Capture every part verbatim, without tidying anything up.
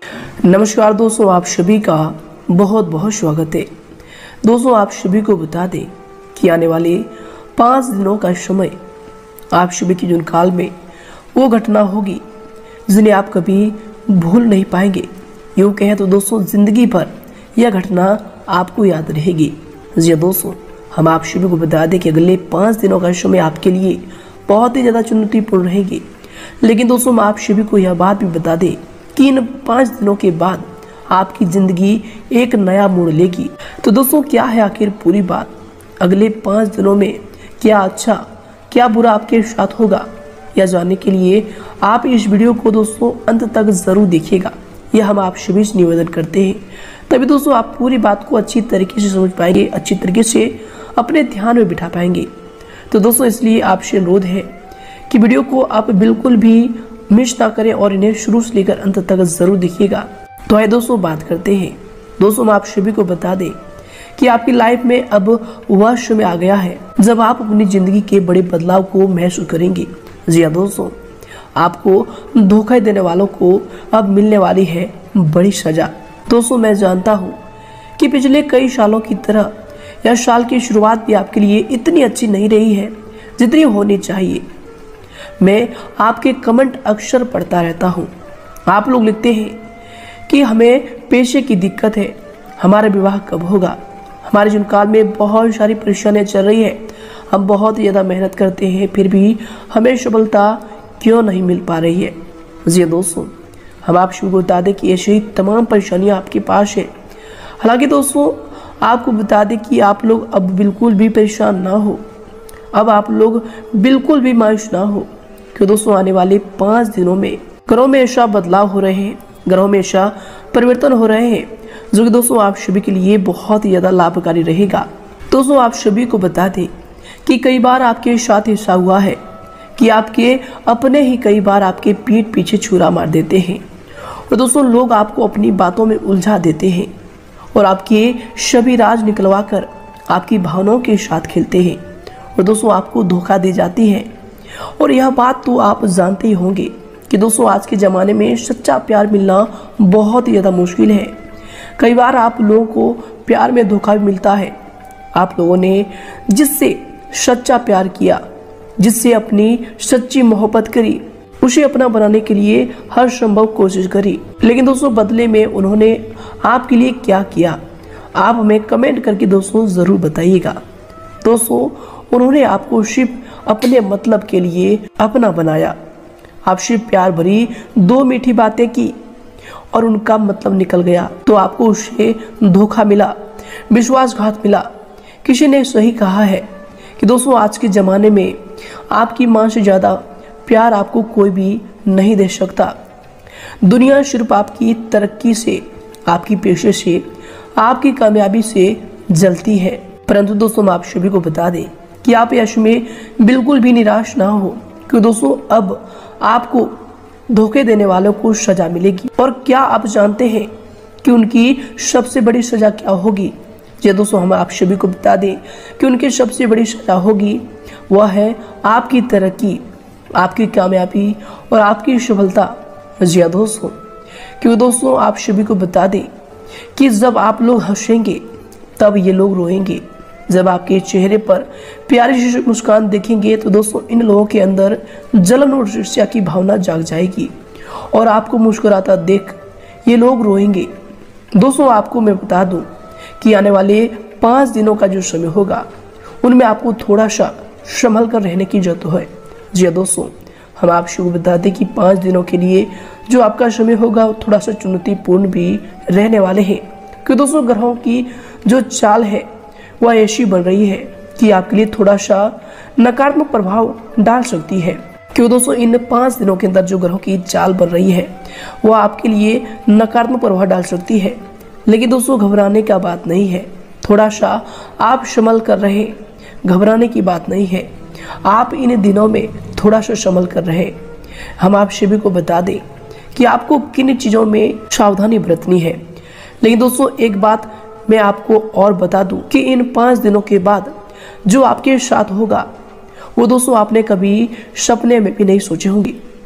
नमस्कार दोस्तों, आप सभी का बहुत बहुत स्वागत है। दोस्तों, आप सभी को बता दें कि आने वाले पाँच दिनों का समय आप सभी के जीवन काल में वो घटना होगी जिन्हें आप कभी भूल नहीं पाएंगे। यूँ कहें तो दोस्तों, जिंदगी भर यह घटना आपको याद रहेगी। जी दोस्तों, हम आप सभी को बता दें कि अगले पाँच दिनों का समय आपके लिए बहुत ही ज़्यादा चुनौतीपूर्ण रहेगी। लेकिन दोस्तों, हम आप सभी को यह बात भी बता दें कि इन पाँच दिनों के बाद आपकी ज़िंदगी एक नया मोड़ लेगी। तो दोस्तों, क्या है आखिर पूरी बात? अगले पाँच दिनों में क्या अच्छा क्या बुरा आपके साथ होगा, यह जानने के लिए आप इस वीडियो को दोस्तों अंत तक ज़रूर देखिएगा। यह हम आप सभी से निवेदन करते हैं, तभी दोस्तों आप पूरी बात को अच्छी तरीके से समझ पाएंगे, अच्छी तरीके से अपने ध्यान में बिठा पाएंगे। तो दोस्तों, इसलिए आपसे अनुरोध है कि वीडियो को आप बिल्कुल भी मिस ना करें और इन्हें शुरू से लेकर अंत तक जरूर देखिएगा। तो आइए दोस्तों बात करते हैं। दोस्तों, मैं आप सभी को बता दें कि आपकी लाइफ में अब वह समय आ गया है जब आप अपनी जिंदगी के बड़े बदलाव को महसूस करेंगे। जी हाँ दोस्तों, आपको धोखा देने वालों को अब मिलने वाली है बड़ी सजा। दोस्तों, मैं जानता हूँ कि पिछले कई सालों की तरह यह साल की शुरुआत भी आपके लिए इतनी अच्छी नहीं रही है जितनी होनी चाहिए। मैं आपके कमेंट अक्सर पढ़ता रहता हूँ। आप लोग लिखते हैं कि हमें पैसे की दिक्कत है, हमारा विवाह कब होगा, हमारे जीवन काल में बहुत सारी परेशानियाँ चल रही है, हम बहुत ज़्यादा मेहनत करते हैं फिर भी हमें सफलता क्यों नहीं मिल पा रही है। जी दोस्तों, हम आप सभी को बता दें कि ऐसी ही तमाम परेशानियाँ आपके पास है। हालांकि दोस्तों, आपको बता दें कि आप लोग अब बिल्कुल भी परेशान ना हो, अब आप लोग बिल्कुल भी मायूस ना हो, कि दोस्तों आने वाले पाँच दिनों में ग्रहों में ऐसा बदलाव हो रहे हैं, ग्रहों में ऐसा परिवर्तन हो रहे हैं जो कि दोस्तों आप सभी के लिए बहुत ही ज़्यादा लाभकारी रहेगा। दोस्तों, आप सभी को बता दें कि कई बार आपके साथ ऐसा हुआ है कि आपके अपने ही कई बार आपके पीठ पीछे छुरा मार देते हैं और दोस्तों लोग आपको अपनी बातों में उलझा देते हैं और आपके सभी राज निकलवा कर आपकी भावनाओं के साथ खेलते हैं और दोस्तों आपको धोखा दी जाती है। और यह बात तो आप जानते ही होंगे कि दोस्तों आज के ज़माने में सच्चा प्यार मिलना बहुत ही ज़्यादा मुश्किल है। कई बार आप लोगों को प्यार में धोखा भी मिलता है। आप लोगों ने जिससे सच्चा प्यार किया, जिससे अपनी सच्ची मोहब्बत करी, उसे अपना बनाने के लिए हर संभव कोशिश करी, लेकिन दोस्तों बदले में उन्होंने आपके लिए क्या किया, आप हमें कमेंट करके दोस्तों ज़रूर बताइएगा। दोस्तों, उन्होंने आपको सिर्फ अपने मतलब के लिए अपना बनाया, आपसे प्यार भरी दो मीठी बातें की और उनका मतलब निकल गया तो आपको उससे धोखा मिला, विश्वासघात मिला। किसी ने सही कहा है कि दोस्तों आज के ज़माने में आपकी माँ से ज़्यादा प्यार आपको कोई भी नहीं दे सकता। दुनिया सिर्फ आपकी तरक्की से, आपकी पेशे से, आपकी कामयाबी से जलती है। परंतु दोस्तों, हम आप सभी को बता दें कि आप यश में बिल्कुल भी निराश ना हो, क्योंकि दोस्तों अब आपको धोखे देने वालों को सजा मिलेगी। और क्या आप जानते हैं कि उनकी सबसे बड़ी सजा क्या होगी? ये दोस्तों हम आप सभी को बता दें कि उनकी सबसे बड़ी सजा होगी वह है आपकी तरक्की, आपकी कामयाबी और आपकी सफलता। जी हाँ दोस्तों, क्योंकि दोस्तों आप सभी को बता दें कि जब आप लोग हंसेंगे तब ये लोग रोएंगे। जब आपके चेहरे पर प्यारी सी मुस्कान देखेंगे तो दोस्तों इन लोगों के अंदर जलन और ईर्ष्या की भावना जाग जाएगी और आपको मुस्कुराता देख ये लोग रोएंगे। दोस्तों, आपको मैं बता दूं कि आने वाले पाँच दिनों का जो समय होगा उनमें आपको थोड़ा सा संभल कर रहने की जरूरत है। जी दोस्तों, हम आपको बता दें कि पाँच दिनों के लिए जो आपका समय होगा वो थोड़ा सा चुनौतीपूर्ण भी रहने वाले हैं, क्योंकि दोस्तों ग्रहों की जो चाल है वह ऐसी बन रही है कि आपके लिए थोड़ा सा नकारात्मक प्रभाव डाल सकती है। क्यों दोस्तों, इन पाँच दिनों के अंदर जो ग्रहों की चाल बन रही है वह आपके लिए नकारात्मक प्रभाव डाल सकती है। लेकिन दोस्तों घबराने का बात नहीं है, थोड़ा सा आप संभल कर रहे, घबराने की बात नहीं है। आप इन दिनों में थोड़ा सा संभल कर रहे। हम आप सभी को बता दें कि आपको किन चीज़ों में सावधानी बरतनी है। लेकिन दोस्तों एक बात मैं आपको और बता दूं कि इन पाँच दिनों के बाद जो आपके साथ होगा वो दोस्तों आपने कभी सपने में भी नहीं सोचे होंगे।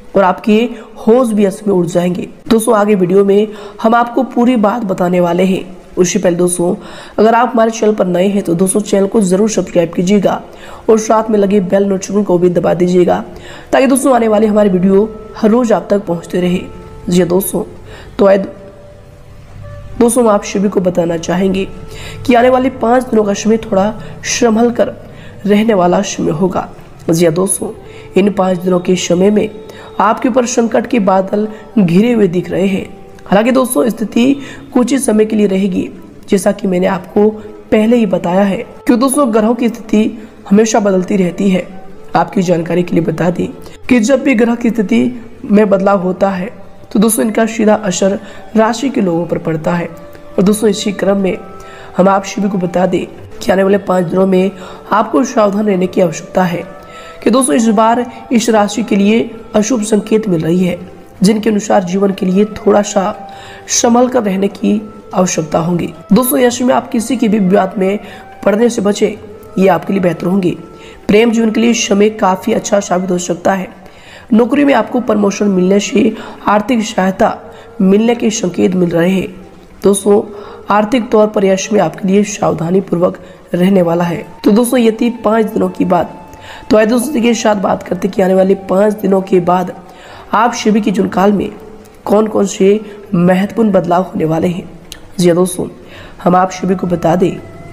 और आपके होश भी इसमें उड़ जाएंगे। दोस्तों आगे वीडियो में हम आपको पूरी बात बताने वाले हैं। उससे पहले दोस्तों अगर आप हमारे चैनल पर नए हैं तो दोस्तों चैनल को जरूर सब्सक्राइब कीजिएगा और साथ में लगे बेल नोटिफिकेशन को भी दबा दीजिएगा ताकि दोस्तों आने वाले हमारे वीडियो हर रोज आप तक पहुंचते रहे। जी दोस्तों, तो आए दोस्तों हम आप सभी को बताना चाहेंगे कि आने वाले पाँच दिनों का समय थोड़ा संभल कर रहने वाला समय होगा। जी दोस्तों, इन पाँच दिनों के समय में आपके ऊपर संकट के बादल घिरे हुए दिख रहे हैं। हालांकि दोस्तों स्थिति कुछ ही समय के लिए रहेगी, जैसा कि मैंने आपको पहले ही बताया है कि दोस्तों ग्रहों की स्थिति हमेशा बदलती रहती है। आपकी जानकारी के लिए बता दें कि जब भी ग्रह की स्थिति में बदलाव होता है तो दोस्तों इनका सीधा असर राशि के लोगों पर पड़ता है। और दोस्तों इसी क्रम में हम आप सभी को बता दें कि आने वाले पाँच दिनों में आपको सावधान रहने की आवश्यकता है कि दोस्तों इस बार इस राशि के लिए अशुभ संकेत मिल रही है, जिनके अनुसार जीवन के लिए थोड़ा सा संभल कर रहने की आवश्यकता होगी। दोस्तों यश में आप किसी की भी विवाद में पड़ने से बचे, ये आपके लिए बेहतर होंगे। प्रेम जीवन के लिए समय काफी अच्छा साबित हो सकता है। नौकरी में आपको प्रमोशन मिलने से आर्थिक सहायता मिलने के संकेत मिल रहे हैं। दोस्तों आर्थिक तौर पर यश में आपके लिए सावधानी पूर्वक रहने वाला है। तो दोस्तों ये थी पाँच दिनों की बात। तो आइए दोस्तों के साथ बात करते कि आने वाले पाँच दिनों के बाद आप सभी के जीवन काल में कौन कौन से महत्वपूर्ण बदलाव होने वाले हैं। जी दोस्तों, हम आप सभी को बता दें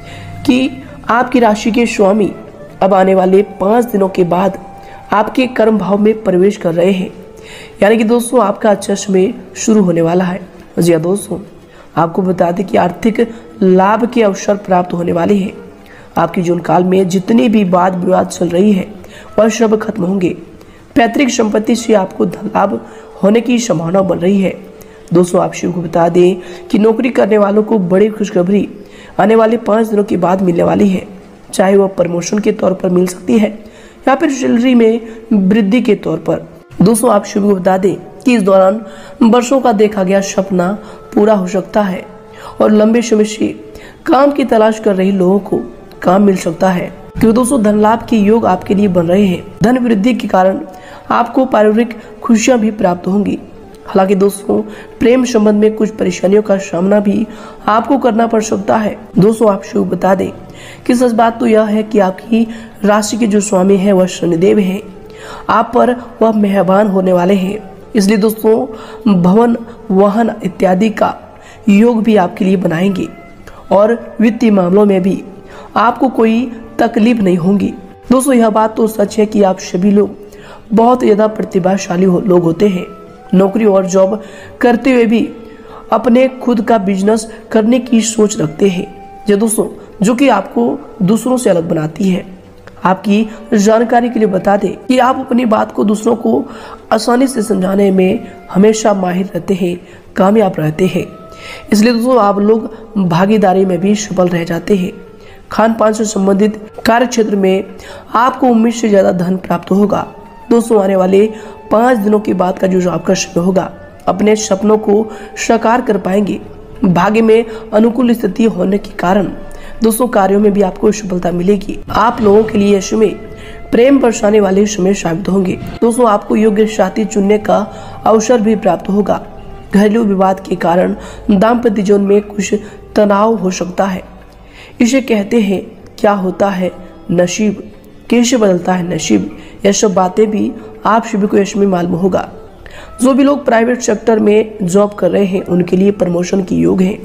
कि आपकी राशि के स्वामी अब आने वाले पाँच दिनों के बाद आपके कर्म भाव में प्रवेश कर रहे हैं, यानी कि दोस्तों आपका अच्छा समय शुरू होने वाला है। जी हाँ दोस्तों, आपको बता दें कि आर्थिक लाभ के अवसर प्राप्त होने वाले हैं। आपके जीवन काल में जितनी भी वाद विवाद चल रही है वह सब खत्म होंगे। पैतृक संपत्ति से आपको धन लाभ होने की संभावना बन रही है। दोस्तों आप सभी को बता दें कि नौकरी करने वालों को बड़ी खुशखबरी आने वाले पाँच दिनों के बाद मिलने वाली है, चाहे वह प्रमोशन के तौर पर मिल सकती है या फिर सैलरी में वृद्धि के तौर पर। दोस्तों आप सभी को बता दें कि इस दौरान वर्षों का देखा गया सपना पूरा हो सकता है और लंबे समय से काम की तलाश कर रहे लोगों को काम मिल सकता है, क्योंकि दोस्तों धन लाभ के योग आपके लिए बन रहे हैं। धन वृद्धि के कारण आपको पारिवारिक खुशियां भी प्राप्त होंगी। हालांकि दोस्तों प्रेम संबंध में कुछ परेशानियों का सामना भी आपको करना पड़ सकता है। दोस्तों आप सभी बता दें कि सच बात तो यह है कि आपकी राशि के जो स्वामी है वह शनिदेव है, आप पर वह मेहरबान होने वाले हैं। इसलिए दोस्तों भवन वाहन इत्यादि का योग भी आपके लिए बनाएंगे और वित्तीय मामलों में भी आपको कोई तकलीफ नहीं होगी। दोस्तों यह बात तो सच है कि आप सभी लोग बहुत ज़्यादा प्रतिभाशाली हो, लोग होते हैं। नौकरी और जॉब करते हुए भी अपने खुद का बिजनेस करने की सोच रखते हैं, जो दोस्तों जो कि आपको दूसरों से अलग बनाती है। आपकी जानकारी के लिए बता दें कि आप अपनी बात को दूसरों को आसानी से समझाने में हमेशा माहिर रहते हैं, कामयाब रहते हैं। इसलिए दोस्तों आप लोग भागीदारी में भी सफल रह जाते हैं। खान पान से संबंधित कार्य क्षेत्र में आपको उम्मीद से ज्यादा धन प्राप्त होगा। दोस्तों आने वाले पाँच दिनों के बाद का जो आपका समय होगा अपने सपनों को साकार कर पाएंगे। भाग्य में अनुकूल स्थिति होने के कारण दोस्तों कार्यों में भी आपको सफलता मिलेगी। आप लोगों के लिए यह समय प्रेम बरसाने वाले समय साबित होंगे। दोस्तों आपको योग्य साथी चुनने का अवसर भी प्राप्त होगा। घरेलू विवाद के कारण दाम्पत्य जीवन में कुछ तनाव हो सकता है। इसे कहते हैं क्या होता है नसीब, कैसे बदलता है नसीब, यह सब बातें भी आप सभी को यश में मालूम होगा। जो भी लोग प्राइवेट सेक्टर में जॉब कर रहे हैं उनके लिए प्रमोशन की योग है।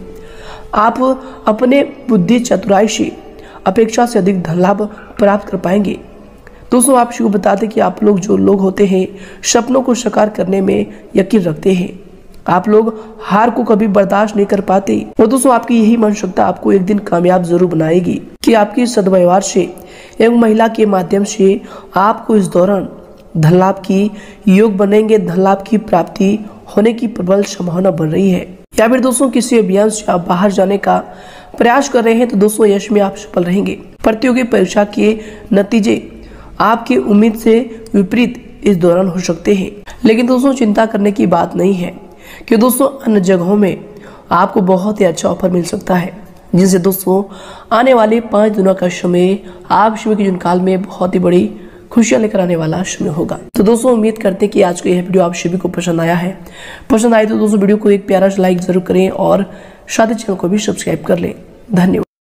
आप अपने बुद्धि चतुराई से अपेक्षा से अधिक धन लाभ प्राप्त कर पाएंगे। दोस्तों आप सभी को बता दें कि आप लोग जो लोग होते हैं सपनों को साकार करने में यकीन रखते हैं। आप लोग हार को कभी बर्दाश्त नहीं कर पाते और दोस्तों आपकी यही मानसिकता आपको एक दिन कामयाब जरूर बनाएगी कि आपकी सद्व्यवहार से एवं महिला के माध्यम से आपको इस दौरान धन लाभ की योग बनेंगे। धन लाभ की प्राप्ति होने की प्रबल संभावना बन रही है। या फिर दोस्तों किसी अभियान से आप बाहर जाने का प्रयास कर रहे हैं तो दोस्तों यश में आप सफल रहेंगे। प्रतियोगी परीक्षा के नतीजे आपकी उम्मीद से विपरीत इस दौरान हो सकते हैं, लेकिन दोस्तों चिंता करने की बात नहीं है कि दोस्तों अन्य जगहों में आपको बहुत ही अच्छा ऑफर मिल सकता है, जिससे दोस्तों आने वाले पाँच दिनों का समय आप शिव के जीवन काल में बहुत ही बड़ी खुशियां लेकर आने वाला समय होगा। तो दोस्तों उम्मीद करते हैं कि आज का यह वीडियो आप सभी को पसंद आया है। पसंद आए तो दोस्तों वीडियो को एक प्यारा सा लाइक जरूर करें और साथ ही चैनल को भी सब्सक्राइब कर लें। धन्यवाद।